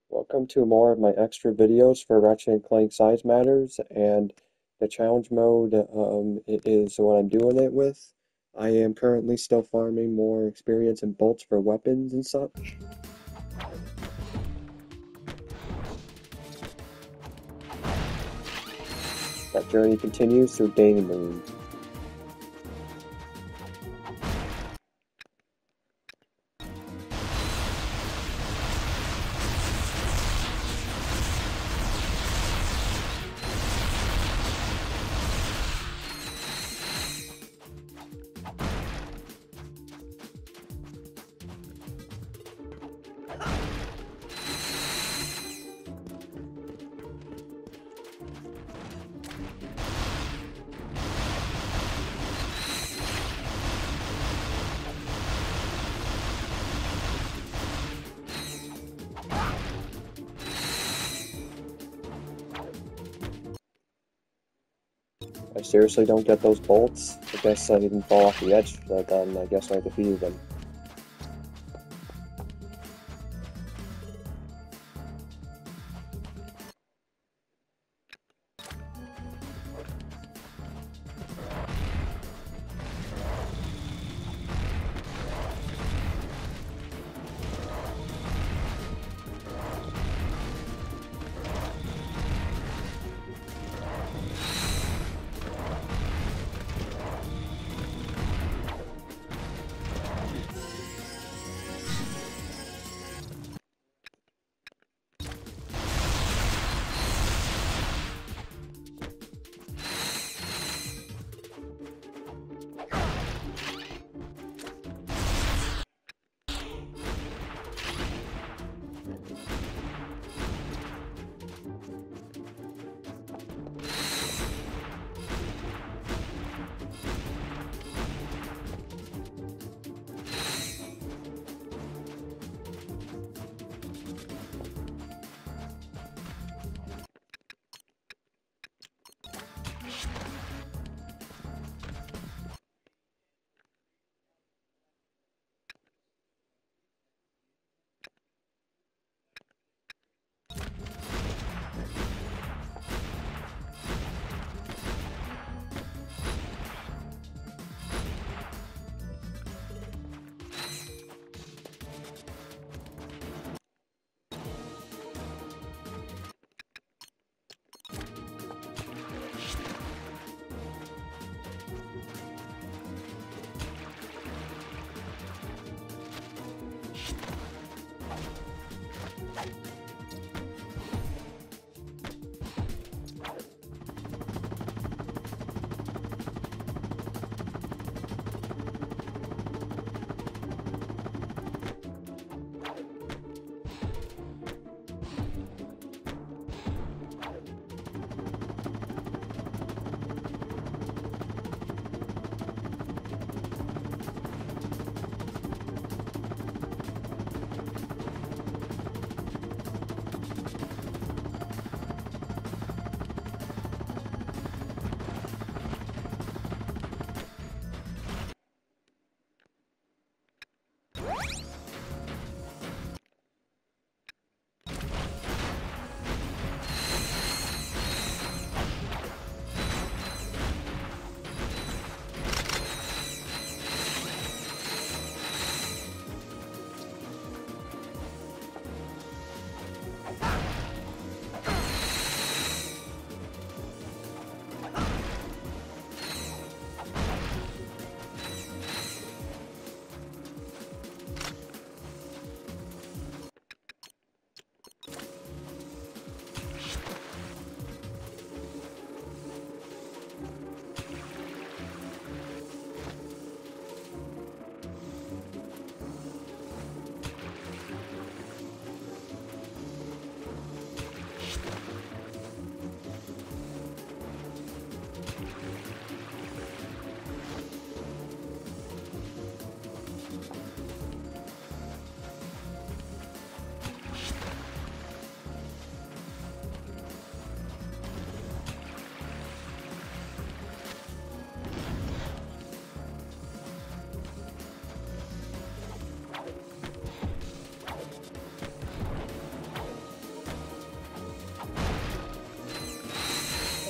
Welcome to more of my extra videos for Ratchet and Clank Size Matters, and the challenge mode is what I'm doing it with. I am currently still farming more experience and bolts for weapons and such. That journey continues through Danemoon. I seriously don't get those bolts. I guess I didn't fall off the edge, but then I guess I defeated them.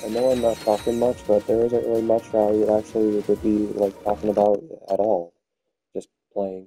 know I'm not talking much, but there isn't really much I actually would be like talking about at all. Just playing.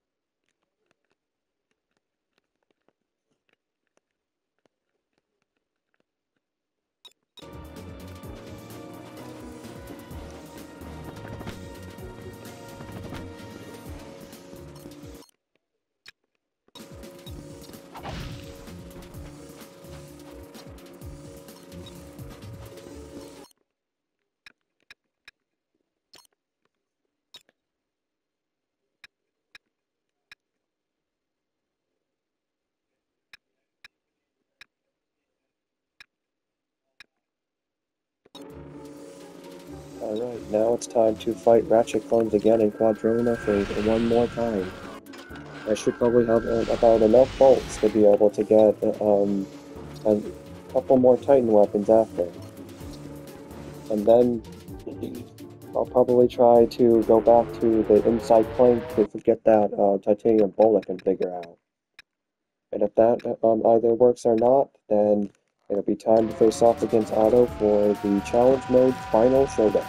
Alright, now it's time to fight Ratchet clones again in Quadrona for one more time. I should probably have about enough bolts to be able to get a couple more Titan weapons after. And then I'll probably try to go back to the inside plank to get that titanium bolt I can figure out. And if that either works or not, then it'll be time to face off against Otto for the challenge mode final showdown.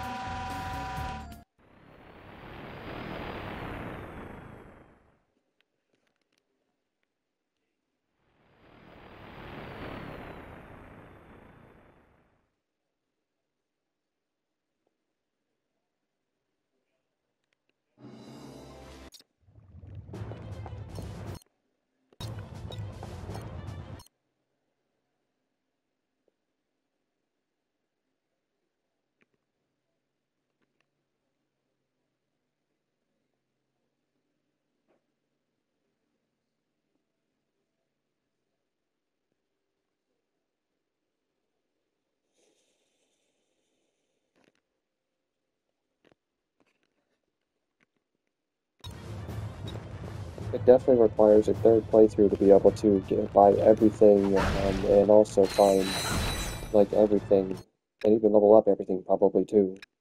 It definitely requires a third playthrough to be able to buy everything and also find like everything and even level up everything probably too.